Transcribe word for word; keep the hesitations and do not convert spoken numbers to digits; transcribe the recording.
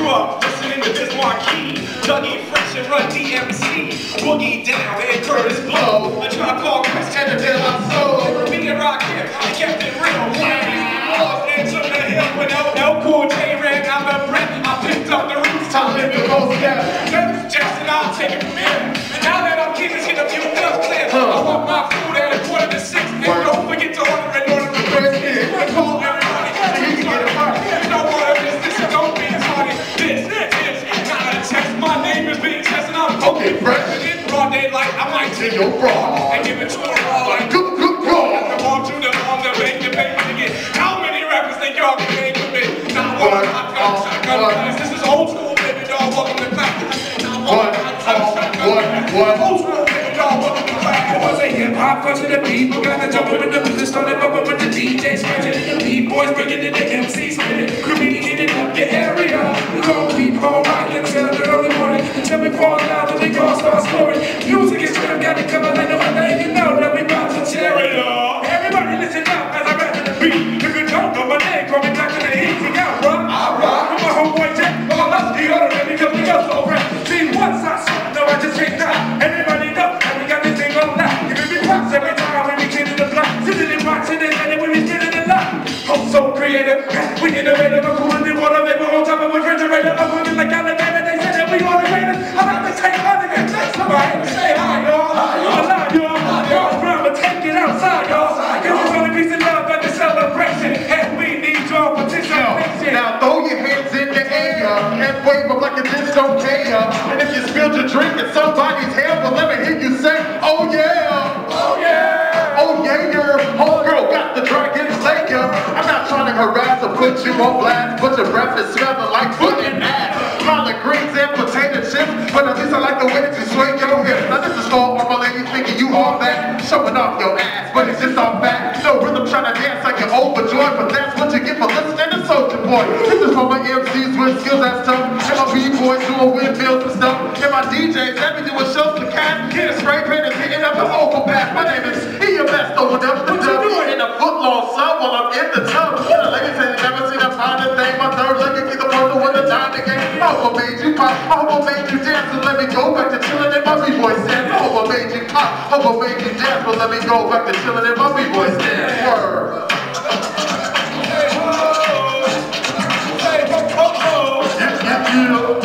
grew up listening to this marquee. Dougie Fresh and Run D M C. Boogie Down and Curtis Blow. A Tribe Called Quest had to tell my soul. Me and Rakim, I kept it real. Lost into the hill with no, no cool J ran out the breath. I picked up the roots, time living goes down. Memphis Jackson, I'll take it from here. And now that I'm king, it's hit a few bills clear. I want my food at a quarter to six. And don't forget to order and order the first kid. I call everybody so you can get a party. You know what it is, this is don't be party. This is not a test. My name is being tested. I'm okay, fresh. In broad daylight, I might take your bra and give it to a raw like good, good raw. I want you to on the bake the baby again. How many rappers think y'all can make with me? Not one, hot gun, shotgun, guys. This is old school, baby doll. Welcome to class. Not one, hot gun, shotgun, guys. Old school, baby doll. Welcome to class. It was a hip hop function of people. Got to jump in the business, started bumping with the D Js, scratching in the B-boys, breaking in the M Cs, spinning, creating it up your area. We gon' keep on rocking until the early morning, until we fall down and we gon' start scoring. Music is rhythm, got it coming like no other, and you know that we bout to tear it up. Everybody listen up as I rap to the beat. If you don't know my name, call me back to the heat. Sing out, rock, I rock. With my homeboy Jack, all us the other, because we go so rap. See, once I saw, no, I just can't die. Everybody know that we got this thing on lock. Giving me props every time when we clean in the block. Sitting and watching it, and then when we spinning the lock. I'm so creative, we innovative, I'm cooler than water, they were on top of a refrigerator. I'm moving like alligator, they said that we on the greatest. I like to take money and take somebody. Say hi, y'all. I'm alive, y'all. Y'all from, but take it outside, y'all. This is only peace and love and the celebration, and we need your participation. Now throw your hands in the air and wave them like you just don't care. And if you spilled your drink in somebody's hair, well, let me hear you say, oh yeah. Oh yeah. Oh yeah, your homegirl got the dragon slayer. I'm not trying to harass or put you on blast, but your breath is smelling like foot and ass. Collard greens and potato chips, but at least I like the way that you sway your hips. Now this is for all my ladies thinking you all that, showing off your ass, but it's just all fat. No rhythm trying to dance like you're overjoyed, but that's what you get for listening to Soulja Boy. This is for my M Cs with skills that's tough, and my B-boys doing windmills and stuff, and my D Js that be doing shows to cats, get a spray paint and hitting up the vocal pack. My name is E M S, over the dub, in a foot long sub while I'm in the tub. And the ladies ain't never seen a finer thing. My third leg is the person with the diamond game. I hope I made you pop, I hope I made you dance, and let me go back to chilling in my B-boy stand. I hope I made you pop, I hope I made you dance, but let me go back to chilling in my B-boy stand. Word. Yeah, yeah, yeah.